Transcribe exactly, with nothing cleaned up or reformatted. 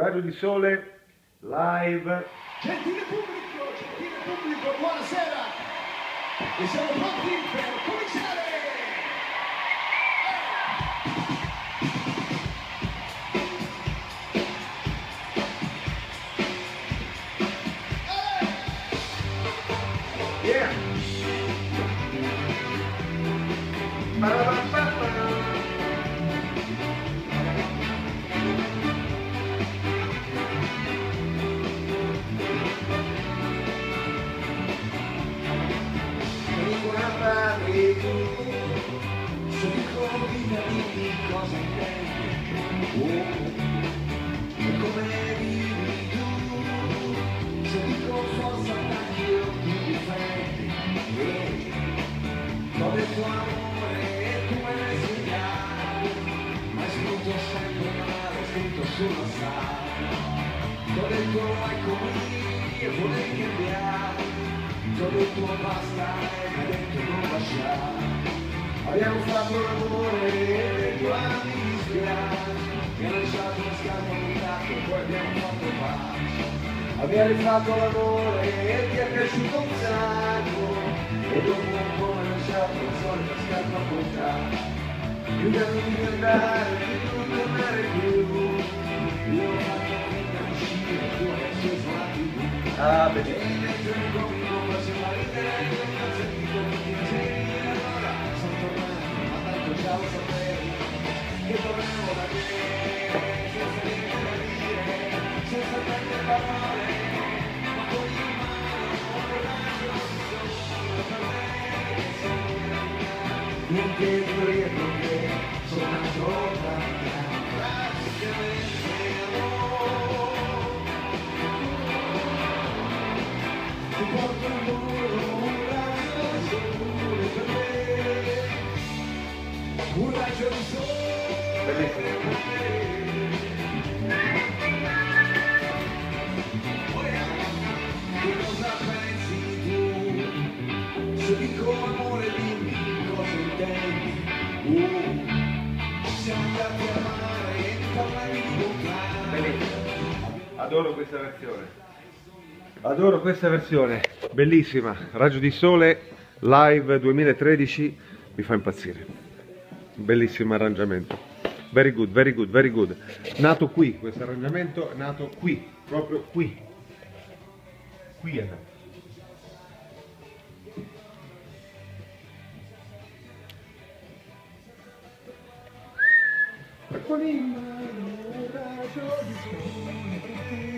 Raggio di Sole live. Gentile pubblico, gentile pubblico, buonasera! E siamo pronti per cominciare! Yeah! Ba-ba-ba-ba-ba. E tu, se dico vita dimmi cosa intendi, oh, e come vivi tu, se dico forza attacchi o tu difendi, eh, t'ho detto amore e tu me l'hai insegnato, ma hai scritto sempre male, scritto sulla strada, t'ho detto eccomi e volevi cambiare, t'ho detto basta e mi hai detto non lasciare. Abbiamo fatto l'amore e due anni mi dispiace, mi hai lasciato una scarpa montato e poi abbiamo fatto pace. Abbiamo rifatto l'amore e ti è piaciuto un sacco, e dopo un po' mi hai lasciato la solita scarpa montata. Chiudendomi di andare, di non tornare più, io ho fatto finta di uscire, tu hai acceso la tivù. Ah, bene. E mentre mi comi non faceva ridere, non ho sentito che ti dicevi, allora sono tornato, ma tanto già lo sapevi, che tornavo da te, senza niente da dire, senza tante parole, ma con in mano un raggio di sole per me che sogna, niente dietro che soltanto da me, praticamente amore. Ti porto al volo un raggio di sole per me, un raggio di sole per me. Che cosa pensi tu? Se dico amore dimmi cosa intendi. Uh, siamo andati a mare e parlami di lontano. Bellissimo. Adoro questa versione. Adoro questa versione, bellissima. Raggio di Sole live duemilatredici, mi fa impazzire. Bellissimo arrangiamento. Very good, very good, very good. Nato qui, questo arrangiamento è nato qui, proprio qui. Qui è nato. Con in mano un raggio di sole per te.